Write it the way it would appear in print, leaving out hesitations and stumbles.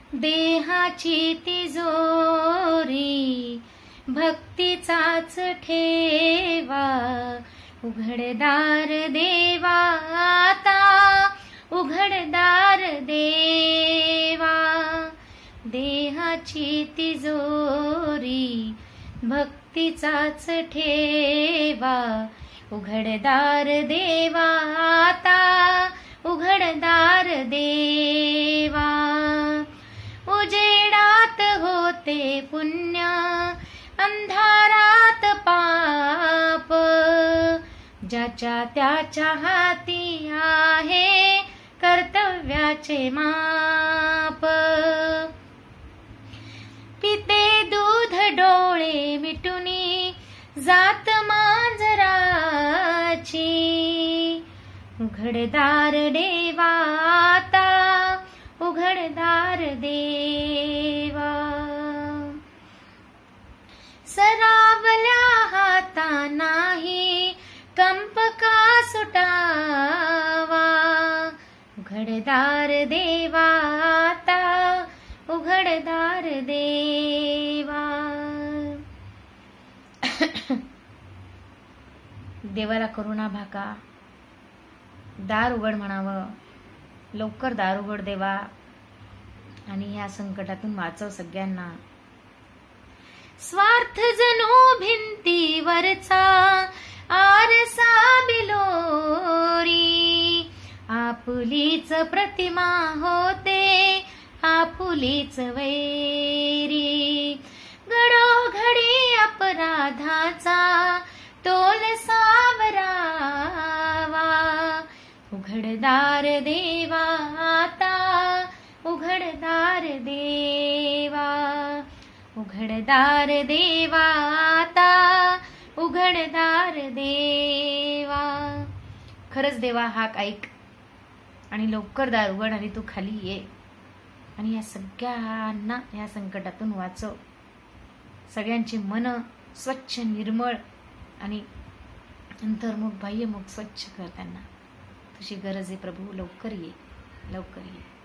देहाची तिजोरी भक्तीचाच ठेवा, उघडदार देवा आता, उघडदार देवा. देहाची तिजोरी भक्तीचाच ठेवा, उघडदार देवा आता, उघडदार देवा. उजेडात होते पुण्य, अंधारात पाप, ज्याच्या त्याच्या हाती आहे कर्तव्याचे माप. पिते दूध डोळे मिटुनी जात मांजराची, उघडदार देवा आता, उघडदार देवा. सरावल्या हाता नाही कंप का सुटावा, उघडदार देवा आता, उघडदार देवा. देवाला करुणा भाका, दार उघड म्हणावं, लवकर दार उघड देवा आणि ह्या संकटातून वाचव सगळ्यांना. स्वार्थ जणू भिंतीवरचा आरसा बिलोरी, आपुलीच प्रतिमा होते आपुलीच वैरी. घडोघडी अपराधाचा तोल सावरावा, उघडदार देवा आता, उघडदार देवा. उघडदार देवा आता, उघडदार देवा. खरंच देवा हाक ऐक आणि लवकर दार उघड आणि तू खाली ये आणि या सगळ्यांना या संकटातून वाचव. सगळ्यांची मन स्वच्छ निर्मळ आणि अंतर्मुख बाह्यमुख स्वच्छ कर. त्यांना तुझी गरज आहे प्रभू, लवकर ये, लवकर ये.